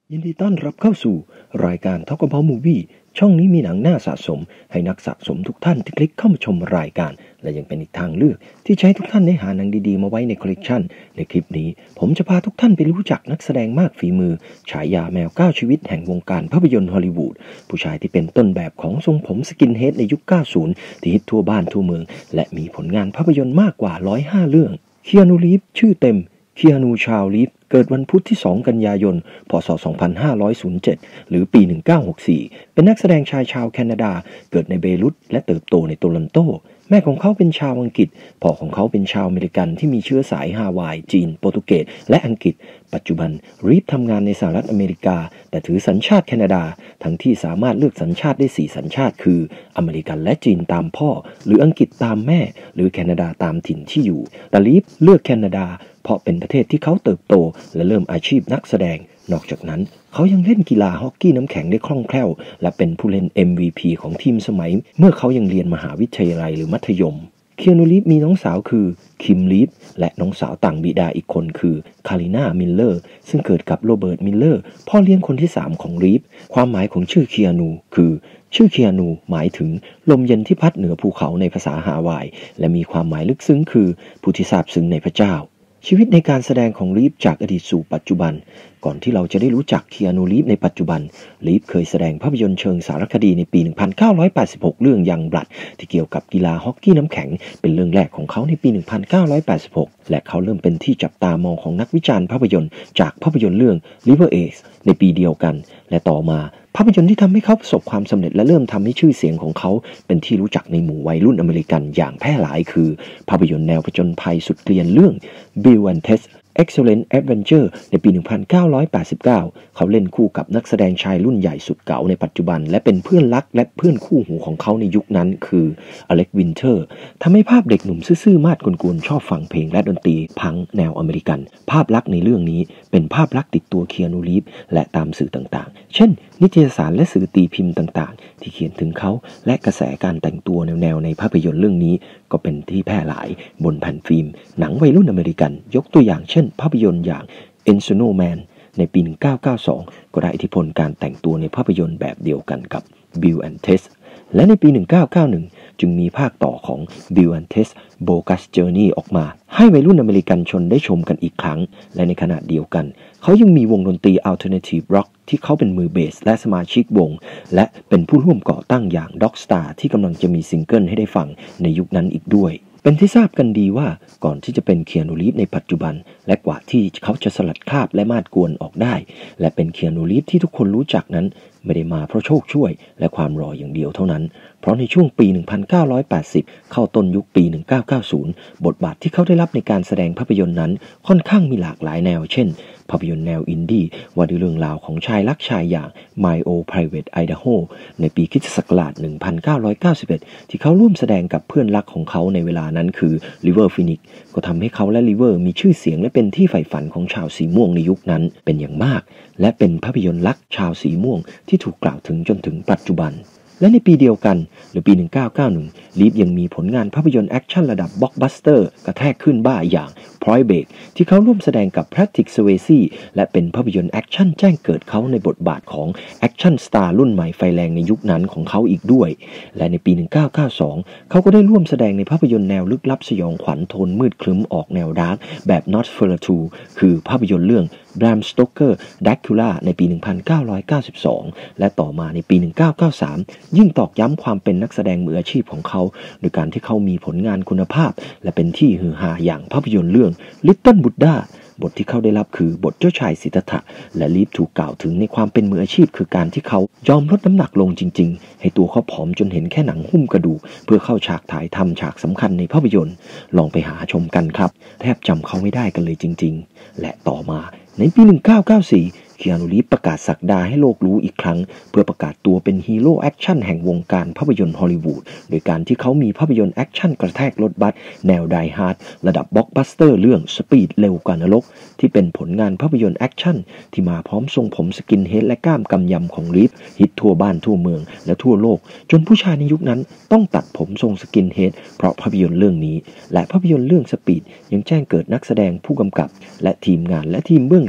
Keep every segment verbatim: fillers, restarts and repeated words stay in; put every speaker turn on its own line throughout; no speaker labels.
ยินดีต้อนรับเข้าสู่รายการ Talk About Movie ช่องนี้มีหนังน่าสะสมให้นักสะสมทุกท่านที่คลิกเข้ามาชมรายการและยังเป็นอีกทางเลือกที่ใช้ทุกท่านได้หาหนังดีๆมาไว้ในคอลเลกชันในคลิปนี้ผมจะพาทุกท่านไปรู้จักนักแสดงมากฝีมือฉายาแมวเก้าชีวิตแห่งวงการภาพยนตร์ฮอลลีวูดผู้ชายที่เป็นต้นแบบของทรงผมสกินเฮดในยุค เก้าสิบ ที่ฮิตทั่วบ้านทั่วเมืองและมีผลงานภาพยนตร์มากกว่าหนึ่งร้อยห้าเรื่องคีอานู รีฟส์ชื่อเต็มคีอานู ชาร์ลส์ รีฟส์เกิดวันพุธที่สองกันยายนพ.ศ. สองพันห้าร้อยเจ็ดหรือปีหนึ่งเก้าหกสี่เป็นนักแสดงชายชาวแคนาดาเกิดในเบรุตและเติบโตในโตรอนโตแม่ของเขาเป็นชาวอังกฤษพ่อของเขาเป็นชาวอเมริกันที่มีเชื้อสายฮาวายจีนโปรตุเกสและอังกฤษปัจจุบันรีฟทำงานในสหรัฐอเมริกาแต่ถือสัญชาติแคนาดาทั้งที่สามารถเลือกสัญชาติได้สี่สัญชาติคืออเมริกันและจีนตามพ่อหรืออังกฤษตามแม่หรือแคนาดาตามถิ่นที่อยู่แต่รีฟเลือกแคนาดาเพราะเป็นประเทศที่เขาเติบโตและเริ่มอาชีพนักแสดงนอกจากนั้นเขายังเล่นกีฬาฮอกกี้น้ำแข็งได้คล่องแคล่วและเป็นผู้เล่น เอ็ม วี พี ของทีมสมัยเมื่อเขายังเรียนมหาวิทยาลัยหรือมัธยมคีอานู รีฟส์มีน้องสาวคือคิม รีฟส์และน้องสาวต่างบิดาอีกคนคือคาริน่า มิลเลอร์ซึ่งเกิดกับโรเบิร์ต มิลเลอร์พ่อเลี้ยงคนที่สามของรีฟส์ความหมายของชื่อคีอานูคือชื่อคีอานูหมายถึงลมเย็นที่พัดเหนือภูเขาในภาษาฮาวายและมีความหมายลึกซึ้งคือผู้ที่ซาบซึ้งในพระเจ้าชีวิตในการแสดงของรีฟส์จากอดีตสู่ปัจจุบันก่อนที่เราจะได้รู้จักคีอานู รีฟส์ในปัจจุบันรีฟส์เคยแสดงภาพยนตร์เชิงสารคดีในปี หนึ่งพันเก้าร้อยแปดสิบหก เรื่องยังบลัดที่เกี่ยวกับกีฬาฮอกกี้น้ำแข็งเป็นเรื่องแรกของเขาในปี หนึ่งพันเก้าร้อยแปดสิบหก และเขาเริ่มเป็นที่จับตามองของนักวิจารณ์ภาพยนตร์จากภาพยนตร์เรื่อง River Edge ในปีเดียวกันและต่อมาภาพยนตร์ที่ทำให้เขาประสบความสำเร็จและเริ่มทำให้ชื่อเสียงของเขาเป็นที่รู้จักในหมู่วัยรุ่นอเมริกันอย่างแพร่หลายคือภาพยนตร์แนวผจญภัยสุดเกรียนเรื่อง Bill and Ted Excellent Adventure ในปี หนึ่งพันเก้าร้อยแปดสิบเก้า เขาเล่นคู่กับนักแสดงชายรุ่นใหญ่สุดเก๋าในปัจจุบันและเป็นเพื่อนรักและเพื่อนคู่หูของเขาในยุคนั้นคืออเล็ก วินเทอร์ทำให้ภาพเด็กหนุ่มซื่อๆมาดกวนๆชอบฟังเพลงและดนตรีพังแนวอเมริกันภาพลักษณ์ในเรื่องนี้เป็นภาพลักษณ์ติดตัวคีอานู รีฟส์และตามสื่อต่างๆเช่นนิตยสารและสื่อตีพิมพ์ต่างๆที่เขียนถึงเขาและกระแสการแต่งตัวแนวๆในภาพยนตร์เรื่องนี้ก็เป็นที่แพร่หลายบนแผ่นฟิล์มหนังวัยรุ่นอเมริกันยกตัวอย่างเช่นภาพยนตร์อย่าง Encino Man ในปี หนึ่งพันเก้าร้อยเก้าสิบสอง ก็ได้อิทธิพลการแต่งตัวในภาพยนตร์แบบเดียวกันกับ Bill and Ted และในปี หนึ่งพันเก้าร้อยเก้าสิบเอ็ด จึงมีภาคต่อของ Bill and Ted Bogus Journey ออกมาให้วัยรุ่นอเมริกันชนได้ชมกันอีกครั้งและในขณะเดียวกันเขายังมีวงดนตรี Alternative Rock ที่เขาเป็นมือเบสและสมาชิกวงและเป็นผู้ร่วมก่อตั้งอย่าง Dogstar ที่กำลังจะมีซิงเกิลให้ได้ฟังในยุคนั้นอีกด้วยเป็นที่ทราบกันดีว่าก่อนที่จะเป็นคีอานู รีฟส์ในปัจจุบันและกว่าที่เขาจะสลัดคราบและมาดกวนออกได้และเป็นคีอานู รีฟส์ที่ทุกคนรู้จักนั้นไม่ได้มาเพราะโชคช่วยและความรออย่างเดียวเท่านั้นเพราะในช่วงปี หนึ่งพันเก้าร้อยแปดสิบ เข้าต้นยุคปี หนึ่งพันเก้าร้อยเก้าสิบ บทบาทที่เขาได้รับในการแสดงภาพยนตร์นั้นค่อนข้างมีหลากหลายแนวเช่นภาพยนตร์แนวอินดี้ว่าด้วยเรื่องราวของชายรักชายอย่าง My Old Private Idaho ในปีคริสตศักราช หนึ่งพันเก้าร้อยเก้าสิบเอ็ด ที่เขาร่วมแสดงกับเพื่อนรักของเขาในเวลานั้นคือ River Phoenix ก็ทำให้เขาและ River มีชื่อเสียงและเป็นที่ใฝ่ฝันของชาวสีม่วงในยุคนั้นเป็นอย่างมากและเป็นภาพยนตร์รักชาวสีม่วงที่ถูกกล่าวถึงจนถึงปัจจุบันและในปีเดียวกันหรือปี หนึ่งพันเก้าร้อยเก้าสิบเอ็ด ลีฟยังมีผลงานภาพยนตร์แอคชั่นระดับบล็อกบัสเตอร์กระแทกขึ้นบ้าอย่าง Point Break ที่เขาร่วมแสดงกับแพทริก สเวซีและเป็นภาพยนตร์แอคชั่นแจ้งเกิดเขาในบทบาทของแอคชั่นสตาร์รุ่นใหม่ไฟแรงในยุคนั้นของเขาอีกด้วยและในปี หนึ่งพันเก้าร้อยเก้าสิบสอง เขาก็ได้ร่วมแสดงในภาพยนตร์แนวลึกลับสยองขวัญโทนมืดครึ้มออกแนวดาร์กแบบ Nosferatu คือภาพยนตร์เรื่อง Bram Stoker Dracula ในปี หนึ่งพันเก้าร้อยเก้าสิบสอง และต่อมาในปี หนึ่งพันเก้าร้อยเก้าสิบสาม ยิ่งตอกย้ำความเป็นนักแสดงมืออาชีพของเขาโดยการที่เขามีผลงานคุณภาพและเป็นที่ฮือฮาอย่างภาพยนตร์เรื่อง Little Buddha บทที่เขาได้รับคือบทเจ้าชายสิทธัตถะและลีฟถูกกล่าวถึงในความเป็นมืออาชีพคือการที่เขายอมลดน้ำหนักลงจริงๆให้ตัวเขาผอมจนเห็นแค่หนังหุ้มกระดูกเพื่อเข้าฉากถ่ายทำฉากสำคัญในภาพยนตร์ลองไปหาชมกันครับแทบจำเขาไม่ได้กันเลยจริงๆและต่อมาในปี หนึ่งพันเก้าร้อยเก้าสิบสี่คีอานู รีฟส์ประกาศศักดาให้โลกรู้อีกครั้งเพื่อประกาศตัวเป็นฮีโร่แอคชั่นแห่งวงการภาพยนตร์ฮอลลีวูดโดยการที่เขามีภาพยนตร์แอคชั่นกระแทกรถบัสแนวไดฮาร์ดระดับบล็อกบัสเตอร์เรื่องสปีดเร็วกว่านรกที่เป็นผลงานภาพยนตร์แอคชั่นที่มาพร้อมทรงผมสกินเฮดและกล้ามกำยำของรีฟส์ฮิตทั่วบ้านทั่วเมืองและทั่วโลกจนผู้ชายในยุคนั้นต้องตัดผมทรงสกินเฮดเพราะภาพยนตร์เรื่องนี้และภาพยนตร์เรื่องสปีดยังแจ้งเกิดนักแสดงผู้กำกับและทีมงานและทีมเบื้องหลัง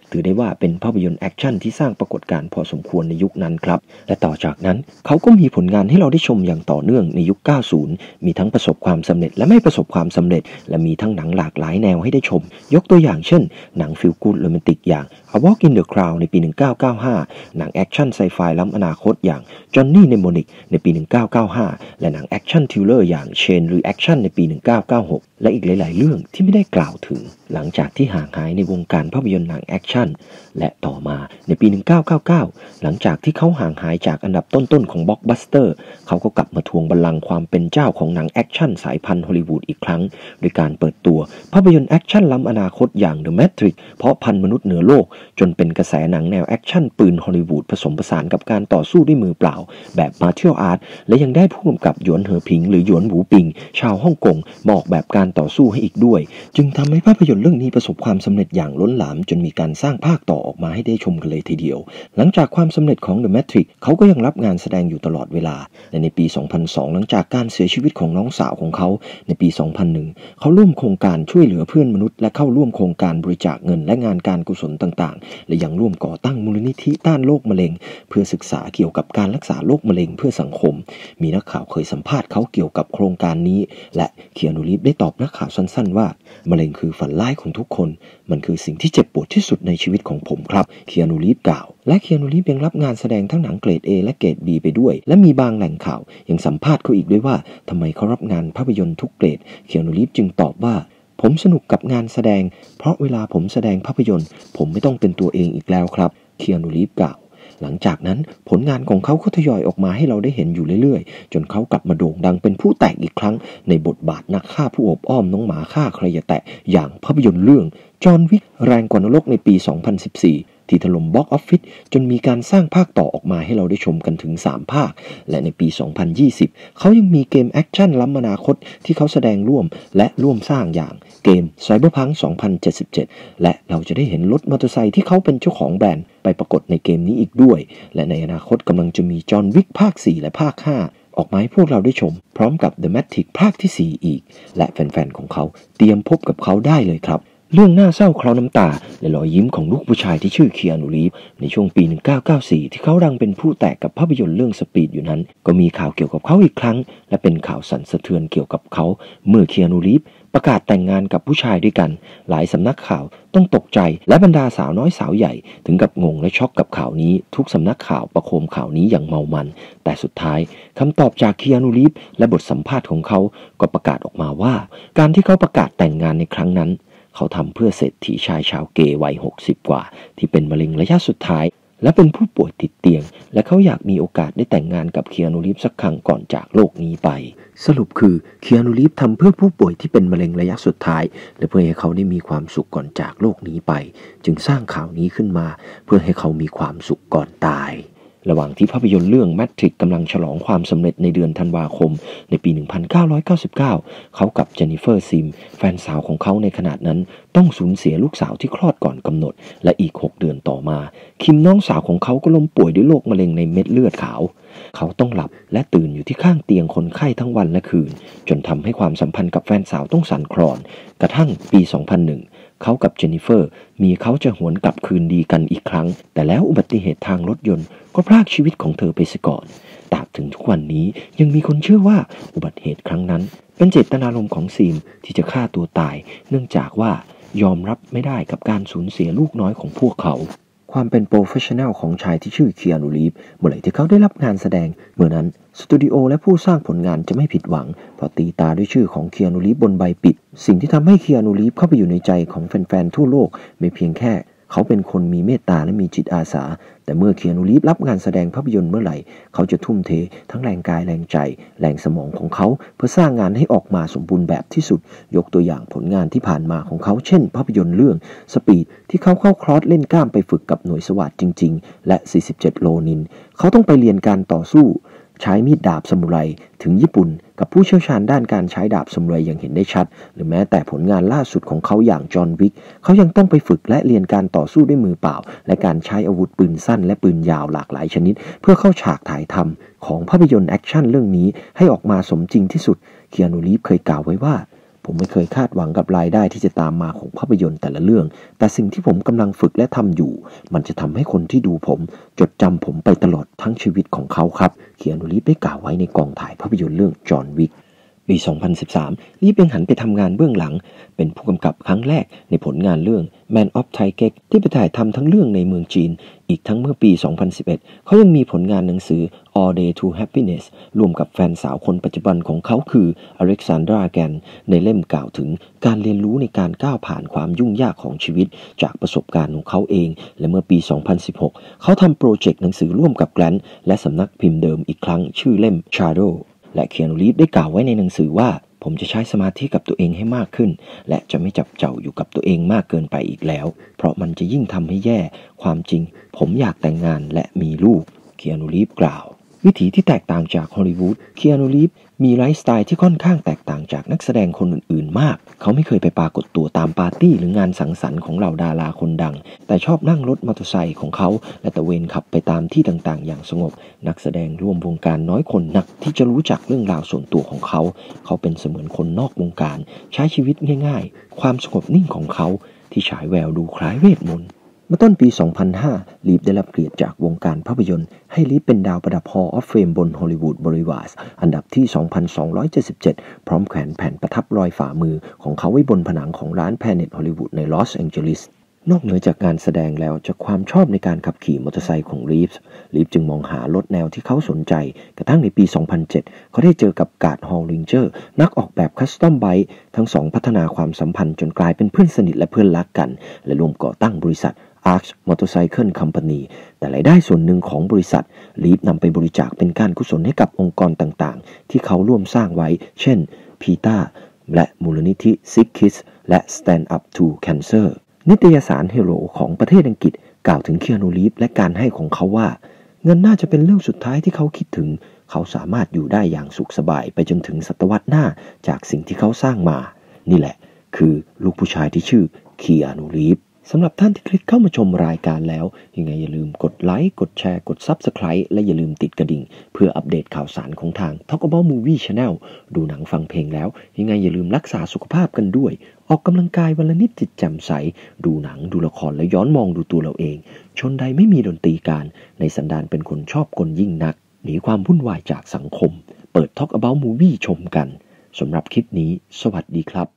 ถือได้ว่าเป็นภาพยนตร์แอคชั่นที่สร้างปรากฏการณ์พอสมควรในยุคนั้นครับและต่อจากนั้นเขาก็มีผลงานให้เราได้ชมอย่างต่อเนื่องในยุค เก้าสิบ มีทั้งประสบความสำเร็จและไม่ประสบความสำเร็จและมีทั้งหนังหลากหลายแนวให้ได้ชมยกตัวอย่างเช่นหนังฟีลกู๊ดโรแมนติกอย่าง A Walk in the Crowd ในปี หนึ่งพันเก้าร้อยเก้าสิบห้า หนังแอคชั่นไซไฟล้ำอนาคตอย่าง Johnny Mnemonic ในปี หนึ่งพันเก้าร้อยเก้าสิบห้า และหนังแอคชั่นทริลเลอร์อย่าง Chain Reaction ในปี หนึ่งพันเก้าร้อยเก้าสิบหก และอีกหลายๆเรื่องที่ไม่ได้กล่าวถึงหลังจากที่ห่างหายในวงการภาพยนตร์หนังแอคชั่นและต่อมาในปี หนึ่งพันเก้าร้อยเก้าสิบเก้า หลังจากที่เขาห่างหายจากอันดับต้นๆของบล็อกบัสเตอร์เขาก็กลับมาทวงบัลลังก์ความเป็นเจ้าของหนังแอคชั่นสายพันธุ์ฮอลลีวูดอีกครั้งโดยการเปิดตัวภาพยนตร์แอคชั่นล้ำอนาคตอย่าง The Matrix เพราะพันมนุษย์เหนือโลกจนเป็นกระแสหนังแนวแอคชั่นปืนฮอลลีวูดผสมผสานกับการต่อสู้ด้วยมือเปล่าแบบ Martial Arts และยังได้ผู้กำกับหยวนเหอผิงหรือหยวนหวูปิงชาวฮ่องกงมาออกแบบการต่อสู้ให้อีกด้วยจึงทำให้ภาพยนตร์เรื่องนี้ประสบความสำเร็จอย่างล้นหลามจนมีการสร้างภาคต่อออกมาให้ได้ชมกันเลยทีเดียวหลังจากความสำเร็จของ The Matrix เขาก็ยังรับงานแสดงอยู่ตลอดเวลาและในปี สองพันสอง หลังจากการเสียชีวิตของน้องสาวของเขาในปี สองพันหนึ่ง เขาร่วมโครงการช่วยเหลือเพื่อนมนุษย์และเข้าร่วมโครงการบริจาคเงินและงานการกุศลต่างๆและยังร่วมก่อตั้งมูลนิธิต้านโรคมะเร็งเพื่อศึกษาเกี่ยวกับการรักษาโรคมะเร็งเพื่อสังคมมีนักข่าวเคยสัมภาษณ์เขาเกี่ยวกับโครงการนี้และคีอานู รีฟส์ได้ตอบนักข่าวสั้นๆว่ามะเร็งคือฝันร้ายของทุกคนมันคือสิ่งที่เจ็บปวดที่สุดในชีวิตของผมครับคีอานู รีฟส์กล่าวและคีอานู รีฟส์ยังรับงานแสดงทั้งหนังเกรด A และเกรด B ไปด้วยและมีบางแหล่งข่าวยังสัมภาษณ์เขาอีกด้วยว่าทำไมเขารับงานภาพยนตร์ทุกเกรดคีอานู รีฟส์จึงตอบว่าผมสนุกกับงานแสดงเพราะเวลาผมแสดงภาพยนตร์ผมไม่ต้องเป็นตัวเองอีกแล้วครับคีอานู รีฟส์กล่าวหลังจากนั้นผลงานของเขาก็ทยอยออกมาให้เราได้เห็นอยู่เรื่อยๆจนเขากลับมาโด่งดังเป็นผู้แตกอีกครั้งในบทบาทนักฆ่าผู้อบอ้อมน้องหมาฆ่าใครอย่าแตะอย่างภาพยนตร์เรื่องจอห์นวิกแรงกว่านรกในปี สองพันสิบสี่ที่ถล่มบ็อกซ์ออฟฟิศจนมีการสร้างภาคต่อออกมาให้เราได้ชมกันถึงสามภาคและในปี สองพันยี่สิบ เขายังมีเกมแอคชั่นล้ำอนาคตที่เขาแสดงร่วมและร่วมสร้างอย่างเกม Cyberpunk สองพันเจ็ดสิบเจ็ด และเราจะได้เห็นรถมอเตอร์ไซค์ที่เขาเป็นเจ้าของแบรนด์ไปปรากฏในเกมนี้อีกด้วยและในอนาคตกำลังจะมีจอห์นวิกภาคสี่และภาคห้าออกมาให้พวกเราได้ชมพร้อมกับ The Matrix ภาคที่สี่อีกและแฟนๆของเขาเตรียมพบกับเขาได้เลยครับเรื่องน่าเศร้าเคราน้ำตาและรอยยิ้มของลูกผู้ชายที่ชื่อคีอานู รีฟส์ในช่วงปี หนึ่งพันเก้าร้อยเก้าสิบสี่ ที่เขาดังเป็นผู้แตกกับภาพยนตร์เรื่องสปีดอยู่นั้นก็มีข่าวเกี่ยวกับเขาอีกครั้งและเป็นข่าวสั่นสะเทือนเกี่ยวกับเขาเมื่อคีอานู รีฟส์ประกาศแต่งงานกับผู้ชายด้วยกันหลายสำนักข่าวต้องตกใจและบรรดาสาวน้อยสาวใหญ่ถึงกับงงและช็อกกับข่าวนี้ทุกสำนักข่าวประโคมข่าวนี้อย่างเมามันแต่สุดท้ายคำตอบจากคีอานู รีฟส์และบทสัมภาษณ์ของเขาก็ประกาศออกมาว่าการที่เขาประกาศแต่งงานในครั้งนั้นเขาทำเพื่อเศรษฐีชายชาวเกย์วัยหกสิบกว่าที่เป็นมะเร็งระยะสุดท้ายและเป็นผู้ป่วยติดเตียงและเขาอยากมีโอกาสได้แต่งงานกับคีอานู รีฟส์สักครั้งก่อนจากโลกนี้ไปสรุปคือคีอานู รีฟส์ทำเพื่อผู้ป่วยที่เป็นมะเร็งระยะสุดท้ายและเพื่อให้เขาได้มีความสุขก่อนจากโลกนี้ไปจึงสร้างข่าวนี้ขึ้นมาเพื่อให้เขามีความสุขก่อนตายระหว่างที่ภาพยนตร์เรื่อง Matrix กำลังฉลองความสำเร็จในเดือนธันวาคมในปี หนึ่งพันเก้าร้อยเก้าสิบเก้า เขากับเจนนิเฟอร์ซิมแฟนสาวของเขาในขณะนั้นต้องสูญเสียลูกสาวที่คลอดก่อนกำหนดและอีกหกเดือนต่อมาคิมน้องสาวของเขาก็ล้มป่วยด้วยโรคมะเร็งในเม็ดเลือดขาวเขาต้องหลับและตื่นอยู่ที่ข้างเตียงคนไข้ทั้งวันและคืนจนทำให้ความสัมพันธ์กับแฟนสาวต้องสั่นคลอนกระทั่งปี สองพันหนึ่งเขากับเจนนิเฟอร์มีเขาจะหวนกลับคืนดีกันอีกครั้งแต่แล้วอุบัติเหตุทางรถยนต์ก็พรากชีวิตของเธอไปเสียก่อนตราบถึงทุกวันนี้ยังมีคนเชื่อว่าอุบัติเหตุครั้งนั้นเป็นเจตนารมณ์ของซีมที่จะฆ่าตัวตายเนื่องจากว่ายอมรับไม่ได้กับการสูญเสียลูกน้อยของพวกเขาความเป็นโปรเฟชชั่นแนลของชายที่ชื่อคีอานู รีฟส์เมื่อไหร่ที่เขาได้รับงานแสดงเมื่อนั้นสตูดิโอและผู้สร้างผลงานจะไม่ผิดหวังเพราะตีตาด้วยชื่อของคีอานู รีฟส์บนใบปิดสิ่งที่ทำให้คีอานู รีฟส์เข้าไปอยู่ในใจของแฟนๆทั่วโลกไม่เพียงแค่เขาเป็นคนมีเมตตาและมีจิตอาสาแต่เมื่อคีอานู รีฟส์รับงานแสดงภาพยนตร์เมื่อไหร่เขาจะทุ่มเททั้งแรงกายแรงใจแรงสมองของเขาเพื่อสร้างงานให้ออกมาสมบูรณ์แบบที่สุดยกตัวอย่างผลงานที่ผ่านมาของเขาเช่นภาพยนตร์เรื่องสปีดที่เขาเข้าคลอสเล่นกล้ามไปฝึกกับหน่วยสวัสดิ์จริงๆและสี่สิบเจ็ดโลนินเขาต้องไปเรียนการต่อสู้ใช้มีดดาบซามูไรถึงญี่ปุ่นกับผู้เชี่ยวชาญด้านการใช้ดาบซามูไรอย่างเห็นได้ชัดหรือแม้แต่ผลงานล่าสุดของเขาอย่างจอห์นวิกเขายังต้องไปฝึกและเรียนการต่อสู้ด้วยมือเปล่าและการใช้อาวุธปืนสั้นและปืนยาวหลากหลายชนิดเพื่อเข้าฉากถ่ายทำของภาพยนตร์แอคชั่นเรื่องนี้ให้ออกมาสมจริงที่สุดคีอานู รีฟส์เคยกล่าวไว้ว่าผมไม่เคยคาดหวังกับรายได้ที่จะตามมาของภาพยนตร์แต่ละเรื่องแต่สิ่งที่ผมกำลังฝึกและทำอยู่มันจะทำให้คนที่ดูผมจดจำผมไปตลอดทั้งชีวิตของเขาครับเคียนูรีฟได้กล่าวไว้ในกองถ่ายภาพยนตร์เรื่องจอห์นวิกปี สองพันสิบสาม รีฟเองหันไปทำงานเบื้องหลังเป็นผู้กำกับครั้งแรกในผลงานเรื่อง Man of Taipei ที่ไปถ่ายทำทั้งเรื่องในเมืองจีนอีกทั้งเมื่อปี สองพันสิบเอ็ด เขายังมีผลงานหนังสือ All Day to Happiness ร่วมกับแฟนสาวคนปัจจุบันของเขาคืออเล็กซานดราแกนในเล่มกล่าวถึงการเรียนรู้ในการก้าวผ่านความยุ่งยากของชีวิตจากประสบการณ์ของเขาเองและเมื่อปี สองพันสิบหก เขาทำโปรเจกต์หนังสือร่วมกับแกรนท์และสำนักพิมพ์เดิมอีกครั้งชื่อเล่ม Shadowและเคียนูรีฟได้กล่าวไว้ในหนังสือว่าผมจะใช้สมาธิกับตัวเองให้มากขึ้นและจะไม่จับเจ้าอยู่กับตัวเองมากเกินไปอีกแล้วเพราะมันจะยิ่งทำให้แย่ความจริงผมอยากแต่งงานและมีลูกเคียนูรีฟกล่าววิถีที่แตกต่างจากฮอลลีวูดเคียนูรีฟมีไลฟ์สไตล์ที่ค่อนข้างแตกต่างจากนักแสดงคนอื่นๆมากเขาไม่เคยไปปรากฏตัวตามปาร์ตี้หรืองานสังสรรค์ของเหล่าดาราคนดังแต่ชอบนั่งรถมอเตอร์ไซค์ของเขาและตะเวนขับไปตามที่ต่างๆอย่างสงบนักแสดงร่วมวงการน้อยคนนักที่จะรู้จักเรื่องราวส่วนตัวของเขาเขาเป็นเสมือนคนนอกวงการใช้ชีวิตง่ายๆความสงบนิ่งของเขาที่ฉายแววดูคล้ายเวทมนต์เมื่อต้นปี สองพันห้า ลีฟได้รับเกียรติจากวงการภาพยนตร์ให้ลีฟเป็นดาวประดับ Hall of Fame บน Hollywood Boulevard อันดับที่ สองพันสองร้อยเจ็ดสิบเจ็ด พร้อมแขวนแผ่นประทับรอยฝ่ามือของเขาไว้บนผนังของร้าน Planet Hollywood ในลอสแองเจลิสนอกเหนือจากงานแสดงแล้วจากความชอบในการขับขี่มอเตอร์ไซค์ของลีฟลีฟจึงมองหารถแนวที่เขาสนใจกระทั่งในปี สองพันเจ็ด เขาได้เจอกับการ์ดฮอลลิงเจอร์นักออกแบบคัสตอมไบค์ทั้งสองพัฒนาความสัมพันธ์จนกลายเป็นเพื่อนสนิทและเพื่อนรักกันและร่วมก่อตั้งบริษัทArch Motorcycle Company แต่รายได้ส่วนหนึ่งของบริษัทลีฟนำไปบริจาคเป็นการกุศลให้กับองค์กรต่างๆที่เขาร่วมสร้างไว้เช่น PETA และมูลนิธิ Sick Kids และ Stand Up to Cancer นิตยสาร Hello ของประเทศอังกฤษกล่าวถึงเคียนูรีฟและการให้ของเขาว่าเงินน่าจะเป็นเรื่องสุดท้ายที่เขาคิดถึงเขาสามารถอยู่ได้อย่างสุขสบายไปจนถึงศตวรรษหน้าจากสิ่งที่เขาสร้างมานี่แหละคือลูกผู้ชายที่ชื่อเคียนูรีฟสำหรับท่านที่คลิกเข้ามาชมรายการแล้วยังไงอย่าลืมกดไลค์กดแชร์กด Subscribe และอย่าลืมติดกระดิ่งเพื่ออัปเดตข่าวสารของทาง Talk About Movie Channel ดูหนังฟังเพลงแล้วยังไงอย่าลืมรักษาสุขภาพกันด้วยออกกำลังกายวันละนิดจิตแจ่มใสดูหนังดูละครและย้อนมองดูตัวเราเองชนใดไม่มีดนตรีการในสันดานเป็นคนชอบกลยิ่งนักหนีความวุ่นวายจากสังคมเปิด Talk About Movie ชมกันสำหรับคลิปนี้สวัสดีครับ